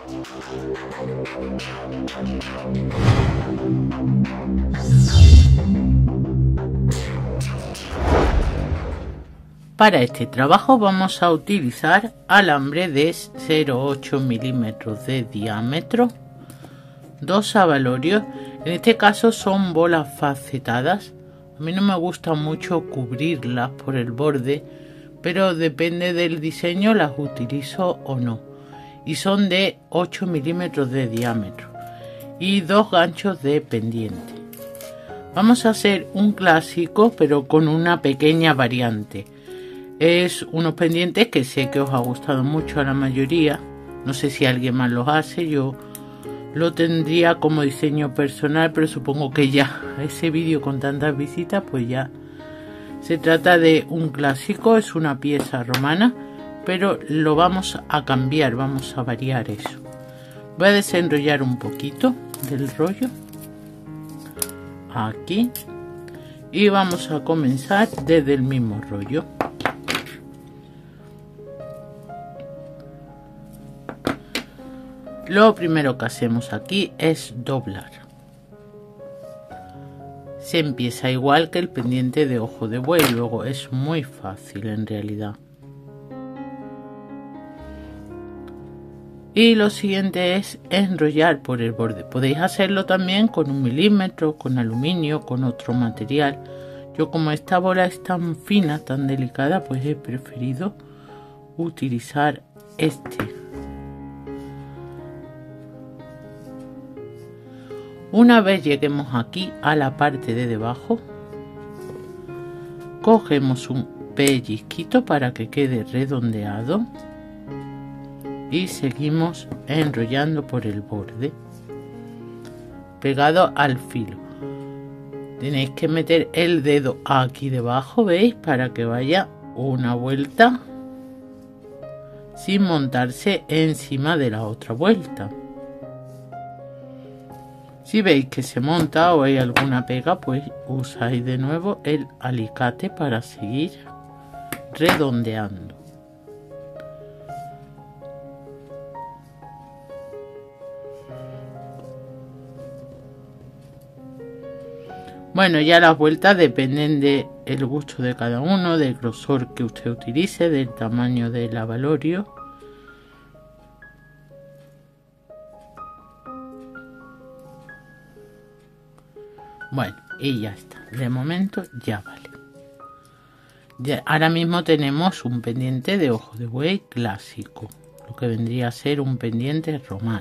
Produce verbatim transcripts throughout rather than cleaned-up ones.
Para este trabajo vamos a utilizar alambre de cero coma ocho milímetros de diámetro, dos abalorios, en este caso son bolas facetadas. A mí no me gusta mucho cubrirlas por el borde, pero depende del diseño las utilizo o no, y son de ocho milímetros de diámetro y dos ganchos de pendiente. Vamos a hacer un clásico pero con una pequeña variante. Es unos pendientes que sé que os ha gustado mucho a la mayoría. No sé si alguien más los hace. Yo lo tendría como diseño personal, pero supongo que ya ese vídeo con tantas visitas, pues ya se trata de un clásico. Es una pieza romana, pero lo vamos a cambiar, vamos a variar eso. Voy a desenrollar un poquito del rollo aquí y vamos a comenzar desde el mismo rollo. Lo primero que hacemos aquí es doblar. Se empieza igual que el pendiente de ojo de buey, luego es muy fácil en realidad. Y lo siguiente es enrollar por el borde. Podéis hacerlo también con un milímetro, con aluminio, con otro material. Yo, como esta bola es tan fina, tan delicada, pues he preferido utilizar este. Una vez lleguemos aquí a la parte de debajo, cogemos un pellizquito para que quede redondeado y seguimos enrollando por el borde pegado al filo. Tenéis que meter el dedo aquí debajo, ¿veis? Para que vaya una vuelta sin montarse encima de la otra vuelta. Si veis que se monta o hay alguna pega, pues usáis de nuevo el alicate para seguir redondeando. Bueno, ya las vueltas dependen del gusto de cada uno, del grosor que usted utilice, del tamaño del abalorio. Bueno, y ya está. De momento ya vale. Ya, ahora mismo tenemos un pendiente de ojo de buey clásico, lo que vendría a ser un pendiente romano.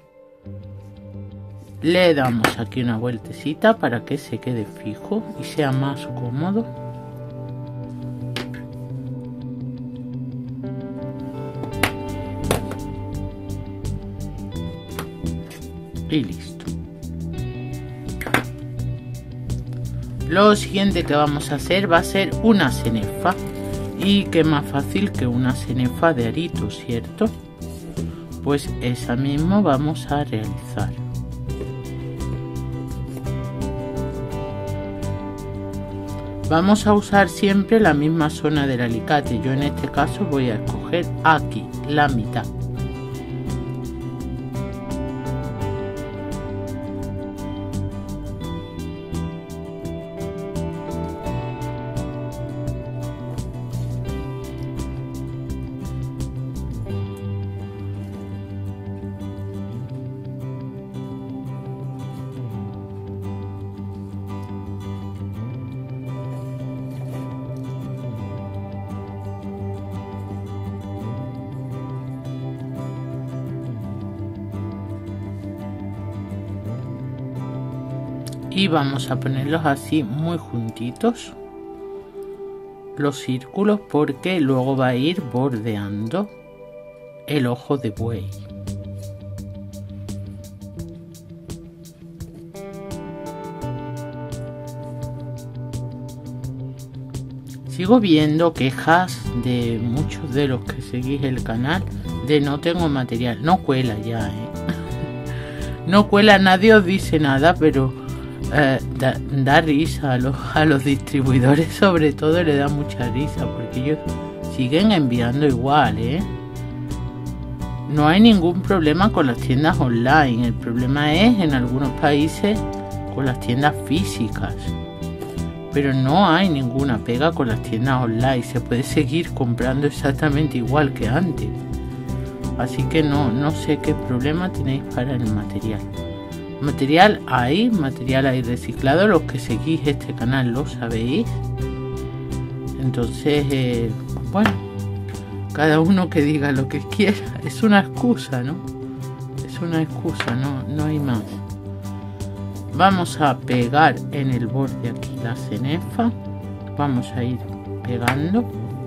Le damos aquí una vueltecita para que se quede fijo y sea más cómodo. Y listo. Lo siguiente que vamos a hacer va a ser una cenefa. Y qué más fácil que una cenefa de arito, ¿cierto? Pues esa mismo vamos a realizar. Vamos a usar siempre la misma zona del alicate. Yo en este caso voy a escoger aquí, la mitad. Y vamos a ponerlos así muy juntitos, los círculos, porque luego va a ir bordeando el ojo de buey. Sigo viendo quejas de muchos de los que seguís el canal de no tengo material. No cuela ya, ¿eh? No cuela, nadie os dice nada, pero eh, da, da risa a los, a los distribuidores, sobre todo le da mucha risa, porque ellos siguen enviando igual, ¿eh? no hay ningún problema con las tiendas online. El problema es en algunos países con las tiendas físicas. Pero no hay ninguna pega con las tiendas online. Se puede seguir comprando exactamente igual que antes. Así que no, no sé qué problema tenéis para el material. Material hay, material hay reciclado. Los que seguís este canal lo sabéis. Entonces, eh, bueno, cada uno que diga lo que quiera. Es una excusa, ¿no? Es una excusa, no, no hay más. Vamos a pegar en el borde aquí la cenefa. Vamos a ir pegando.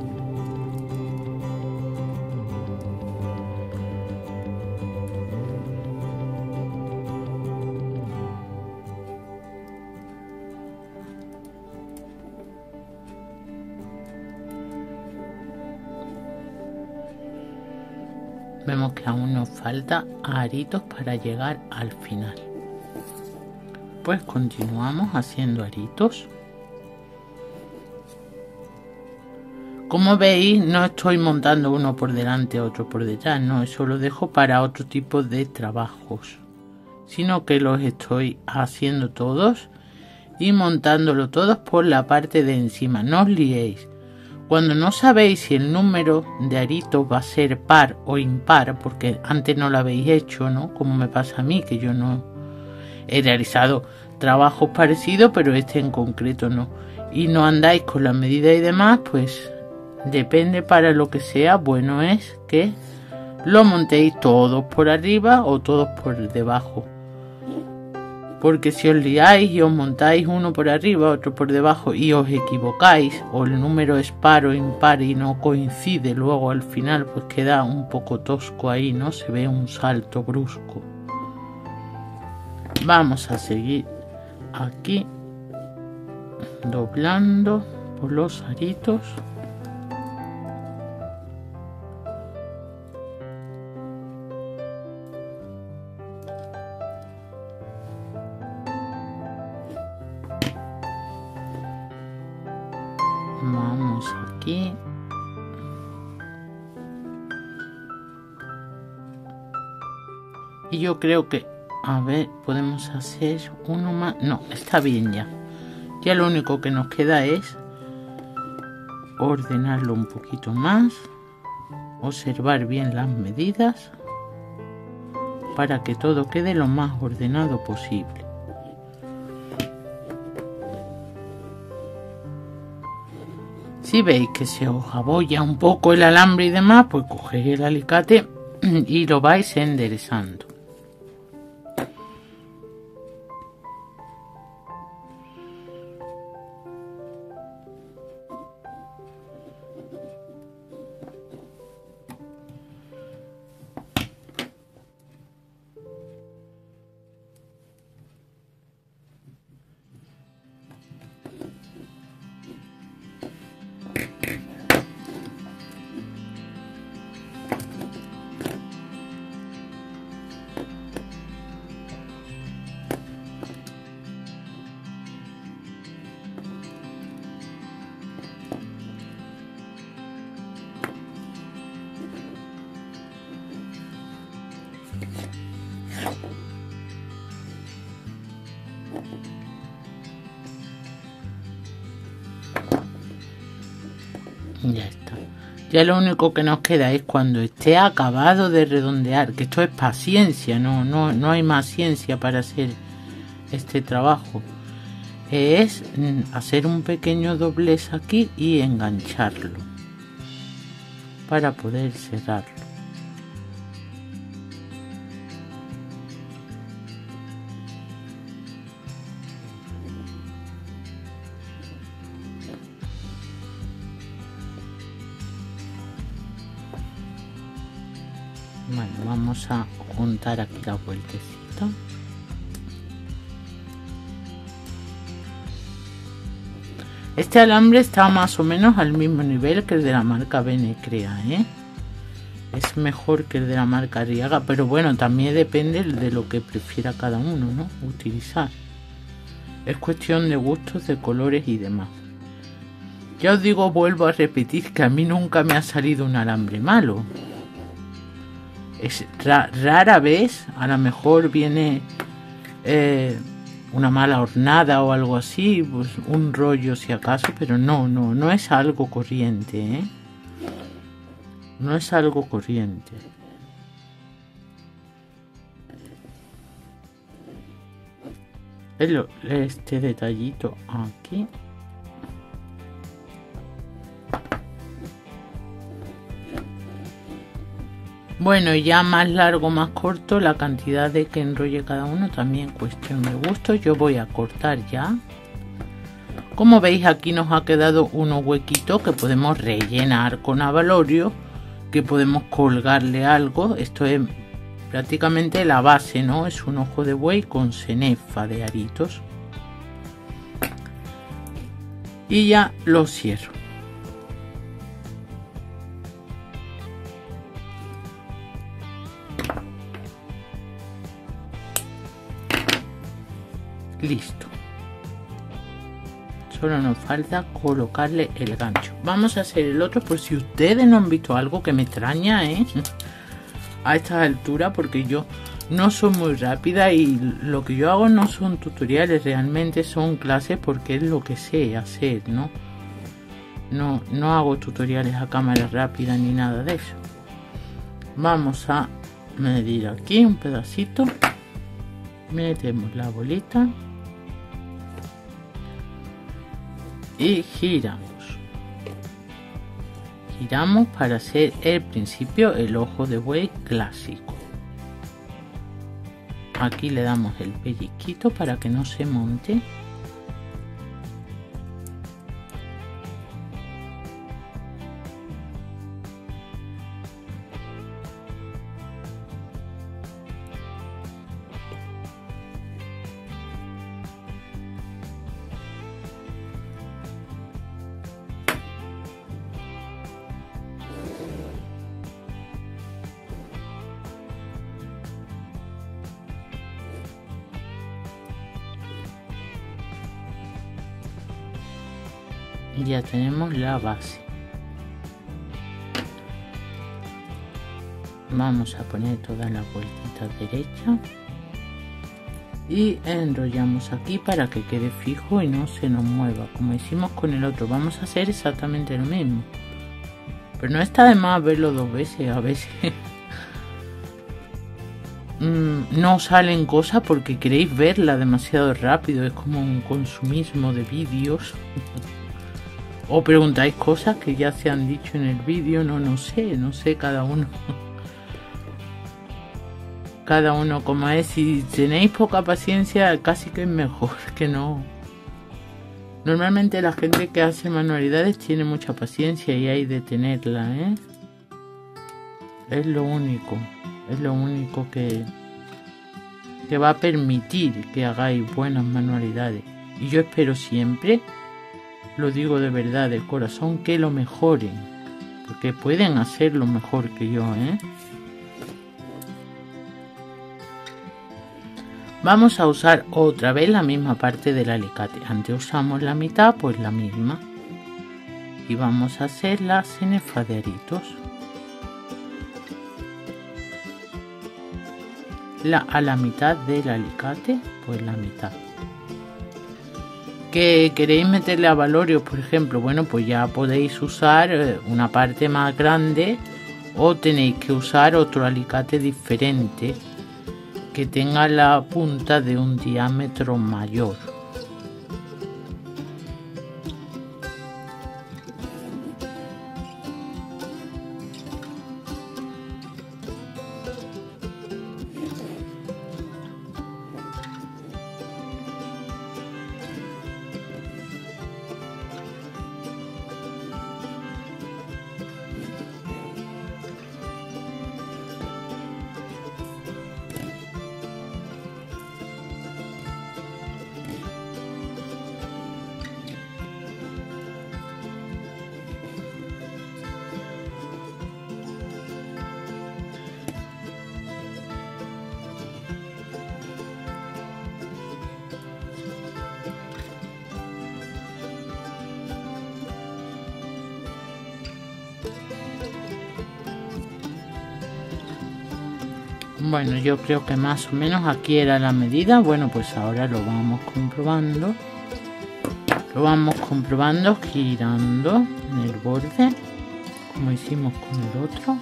Vemos que aún nos falta aritos para llegar al final. Pues continuamos haciendo aritos. Como veis, no estoy montando uno por delante, otro por detrás, no, eso lo dejo para otro tipo de trabajos, sino que los estoy haciendo todos y montándolo todos por la parte de encima. No os liéis. Cuando no sabéis si el número de aritos va a ser par o impar, porque antes no lo habéis hecho, ¿no? Como me pasa a mí, que yo no he realizado trabajos parecidos, pero este en concreto no. Y no andáis con la medida y demás, pues depende para lo que sea. Bueno es que lo montéis todos por arriba o todos por debajo. Porque si os liáis y os montáis uno por arriba, otro por debajo y os equivocáis, o el número es par o impar y no coincide luego al final, pues queda un poco tosco ahí, ¿no? Se ve un salto brusco. Vamos a seguir aquí doblando por los aritos. Vamos aquí. Y yo creo que, a ver, podemos hacer uno más. No, está bien ya. Ya lo único que nos queda es ordenarlo un poquito más. Observar bien las medidas para que todo quede lo más ordenado posible. Si veis que se os abolla un poco el alambre y demás, pues cogéis el alicate y lo vais enderezando. Ya está. Ya lo único que nos queda es cuando esté acabado de redondear, que esto es paciencia, no, no, no hay más ciencia para hacer este trabajo. Es hacer un pequeño doblez aquí y engancharlo para poder cerrarlo. Bueno, vamos a juntar aquí la vueltecita. Este alambre está más o menos al mismo nivel que el de la marca Bene Crea, ¿eh? Es mejor que el de la marca Arriaga, pero bueno, también depende de lo que prefiera cada uno, ¿no? Utilizar. Es cuestión de gustos, de colores y demás. Ya os digo, vuelvo a repetir que a mí nunca me ha salido un alambre malo. es ra rara vez, a lo mejor viene eh, una mala hornada o algo así, pues un rollo si acaso, pero no, no, no es algo corriente, ¿eh? No es algo corriente. Este detallito aquí. Bueno, ya más largo, más corto, la cantidad de que enrolle cada uno también cuestión de gusto. Yo voy a cortar ya. Como veis, aquí nos ha quedado unos huequitos que podemos rellenar con abalorio, que podemos colgarle algo. Esto es prácticamente la base, ¿no? Es un ojo de buey con cenefa de aritos. Y ya lo cierro. Listo. Solo nos falta colocarle el gancho. Vamos a hacer el otro por si ustedes no han visto algo, que me extraña, ¿eh? A estas alturas, porque yo no soy muy rápida y lo que yo hago no son tutoriales, realmente son clases porque es lo que sé hacer, ¿no? No, no hago tutoriales a cámara rápida ni nada de eso. Vamos a medir aquí un pedacito. Metemos la bolita. Y giramos. Giramos para hacer el principio el ojo de buey clásico. Aquí le damos el pellizquito para que no se monte. Ya tenemos la base. Vamos a poner todas las vueltitas derechas y enrollamos aquí para que quede fijo y no se nos mueva, como hicimos con el otro. Vamos a hacer exactamente lo mismo, pero no está de más verlo dos veces. A veces no salen cosas porque queréis verla demasiado rápido. Es como un consumismo de vídeos. O preguntáis cosas que ya se han dicho en el vídeo. No, no sé, no sé, cada uno. Cada uno como es. Si tenéis poca paciencia, casi que es mejor que no. Normalmente la gente que hace manualidades tiene mucha paciencia y hay de tenerla, ¿eh? Es lo único. Es lo único que, que va a permitir que hagáis buenas manualidades. Y yo espero siempre, lo digo de verdad, de corazón, que lo mejoren, porque pueden hacerlo mejor que yo, ¿eh? Vamos a usar otra vez la misma parte del alicate. Antes usamos la mitad, pues la misma. Y vamos a hacer la cenefa de aritos. La, a la mitad del alicate, pues la mitad. Que queréis meterle abalorio, por ejemplo, bueno, pues ya podéis usar una parte más grande o tenéis que usar otro alicate diferente que tenga la punta de un diámetro mayor. Bueno, yo creo que más o menos aquí era la medida. Bueno, pues ahora lo vamos comprobando. Lo vamos comprobando girando en el borde, como hicimos con el otro.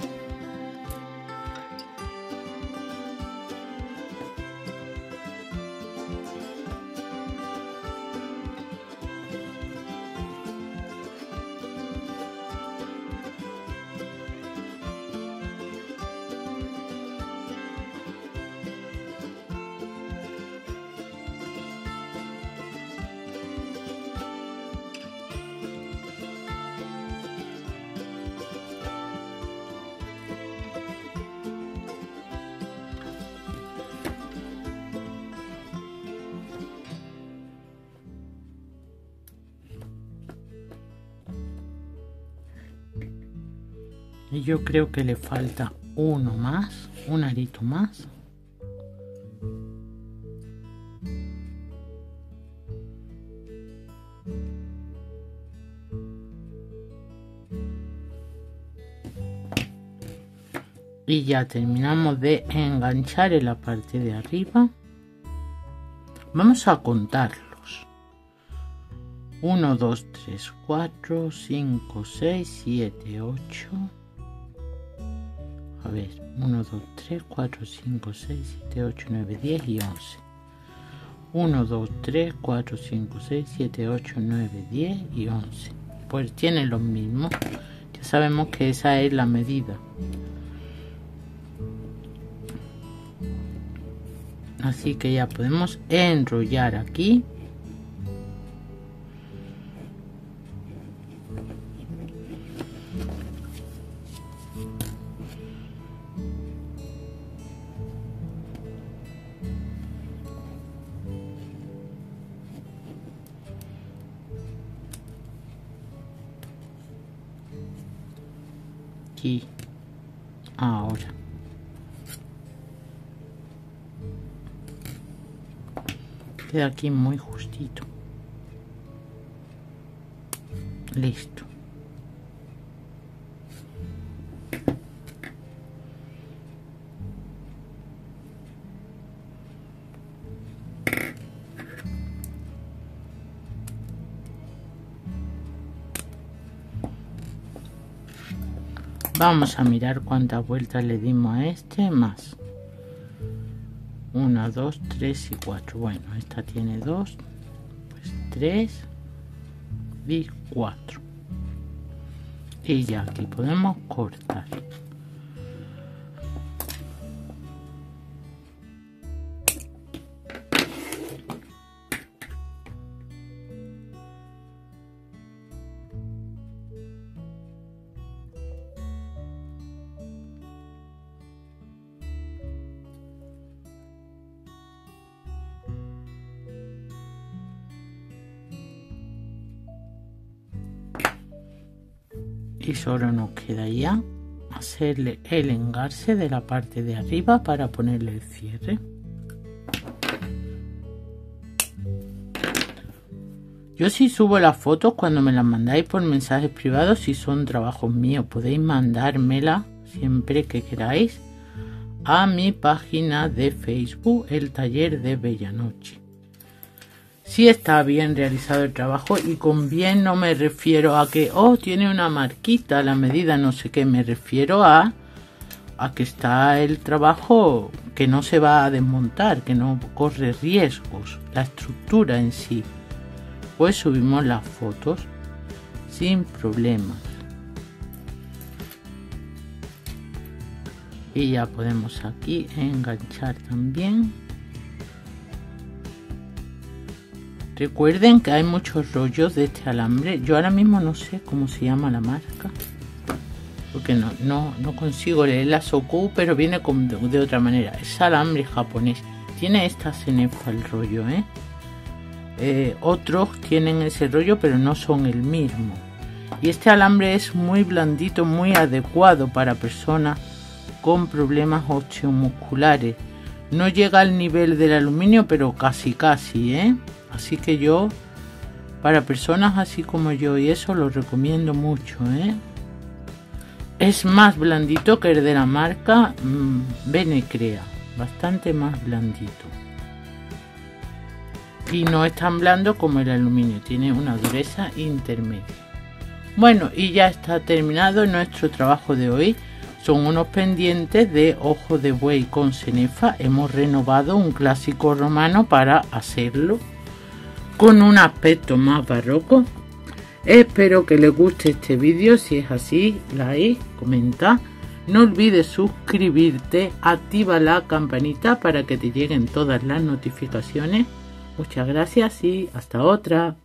Y yo creo que le falta uno más, un arito más. Y ya terminamos de enganchar en la parte de arriba. Vamos a contarlos. uno, dos, tres, cuatro, cinco, seis, siete, ocho. A ver, uno, dos, tres, cuatro, cinco, seis, siete, ocho, nueve, diez y once. uno, dos, tres, cuatro, cinco, seis, siete, ocho, nueve, diez y once. Pues tienen los mismos. Ya sabemos que esa es la medida. Así que ya podemos enrollar aquí. Aquí. Ahora. Queda aquí muy justito. Listo. Vamos a mirar cuántas vueltas le dimos a este más. Una, dos, tres y cuatro. Bueno, esta tiene dos, pues tres y cuatro. Y ya aquí podemos cortar. Y solo nos queda ya hacerle el engarce de la parte de arriba para ponerle el cierre. Yo sí subo las fotos cuando me las mandáis por mensajes privados. Si son trabajos míos, podéis mandármela siempre que queráis a mi página de Facebook, el taller de Bellanoche. Si está bien realizado el trabajo, y con bien no me refiero a que oh tiene una marquita la medida no sé qué, me refiero a a que está el trabajo que no se va a desmontar, que no corre riesgos, la estructura en sí. Pues subimos las fotos sin problemas. Y ya podemos aquí enganchar también. Recuerden que hay muchos rollos de este alambre. Yo ahora mismo no sé cómo se llama la marca, porque no, no, no consigo leer la Soku, pero viene con, de, de otra manera. Es alambre japonés. Tiene esta cenefa el rollo, ¿eh? Eh, otros tienen ese rollo, pero no son el mismo. Y este alambre es muy blandito, muy adecuado para personas con problemas osteomusculares. No llega al nivel del aluminio, pero casi casi, ¿eh? Así que yo, para personas así como yo y eso, lo recomiendo mucho, ¿eh? es más blandito que el de la marca mmm, Benecrea, bastante más blandito. Y no es tan blando como el aluminio, tiene una dureza intermedia. Bueno, y ya está terminado nuestro trabajo de hoy. Son unos pendientes de ojo de buey con cenefa. Hemos renovado un clásico romano para hacerlo con un aspecto más barroco. Espero que les guste este vídeo. Si es así, like, comenta. No olvides suscribirte, activa la campanita para que te lleguen todas las notificaciones. Muchas gracias y hasta otra.